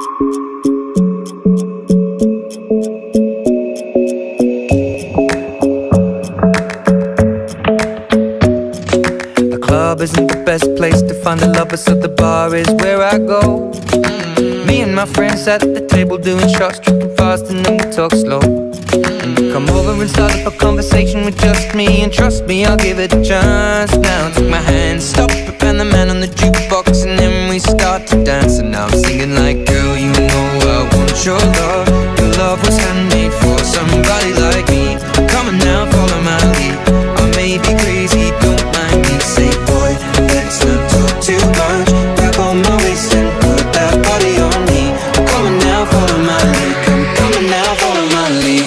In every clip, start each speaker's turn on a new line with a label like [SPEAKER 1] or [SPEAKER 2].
[SPEAKER 1] Isn't the best place to find the lovers, so the bar is where I go. Me and my friends at the table doing shots, tripping fast, and then we talk slow. And you come over and start up a conversation with just me, and trust me, I'll give it a chance. Now take my hand, stop it, and the man on the jukebox, and then we start to dance. And now I'm singing like, girl, you know I want your love. Your love was handmade for somebody like me. Come on now, follow my lead. I may be crazy, don't mind me. Say, boy, let's not talk too much. Grab on my waist and put that body on me. Come on now, follow my lead. Come on now, follow my lead.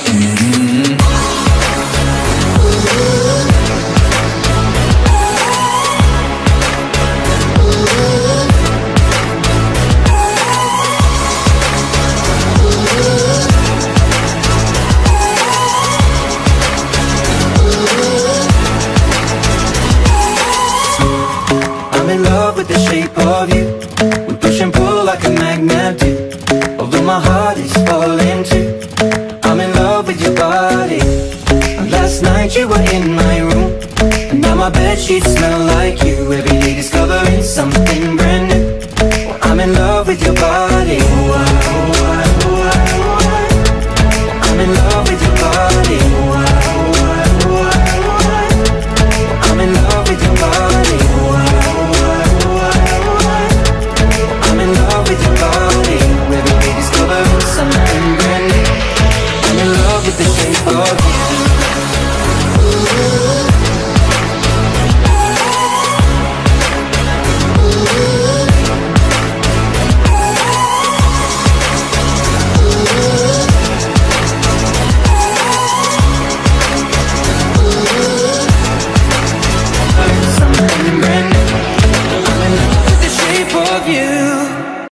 [SPEAKER 1] I'm in love with the shape of you. We push and pull like a magnet do. Although my heart is falling too, I'm in love with your body. And last night you were in my room, and now my bedsheets smell like you. Every day discovering something brand new. Well, I'm in love with your body. I'm in love with your body. I'm in love with your body. I'm in love with your body. Every day discovering something brand new. I'm in love with the shape of you. Something brand new. I'm in love with the shape of you.